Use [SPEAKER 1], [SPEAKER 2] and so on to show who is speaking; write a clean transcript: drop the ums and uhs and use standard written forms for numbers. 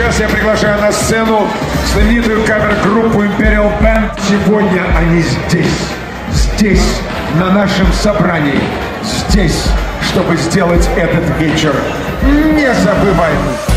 [SPEAKER 1] сейчас я приглашаю на сцену знаменитую кавер-группу Imperial Band. Сегодня они здесь, на нашем собрании, здесь, чтобы сделать этот вечер незабываемым.